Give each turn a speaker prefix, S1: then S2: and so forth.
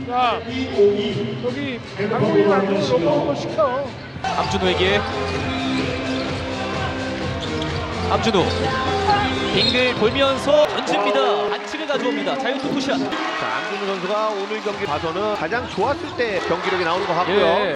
S1: 야, 저기 강동이 만들고 로컬로 시켜.
S2: 함준호에게 함준호 빙글 돌면서 던집니다. 반칙을 가져옵니다. 자유투 투샷.
S3: 자, 안준호 선수가 오늘 경기 봐서는 가장 좋았을 때 경기력이 나오는 것 같고요.
S2: 예.